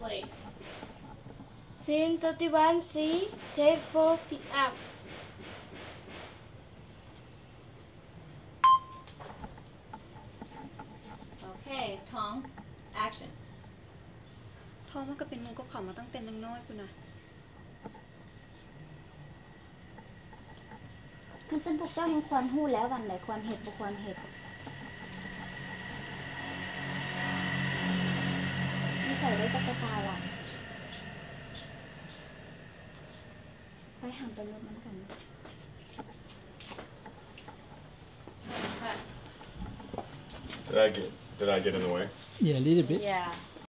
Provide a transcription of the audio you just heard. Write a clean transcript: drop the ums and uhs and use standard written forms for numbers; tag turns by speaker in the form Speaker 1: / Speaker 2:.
Speaker 1: slate.
Speaker 2: Scene 31C, take 4, pick up.
Speaker 1: Okay, Tong, action.
Speaker 3: ทอมันก็เป็นหมูกับเขามาตั้งแต่น้อยๆคุณนะ
Speaker 4: คันซึ่งพวกเจ้าแห่งควรหู้แล้ววันไหนควรเฮ็ดบ่ควรเฮ็ดนิสัยไว้จักรตาล่ะไปหามไปรถมันกัน
Speaker 1: Cut.
Speaker 5: Did I get in the way?
Speaker 6: Yeah, a little bit.
Speaker 1: Yeah.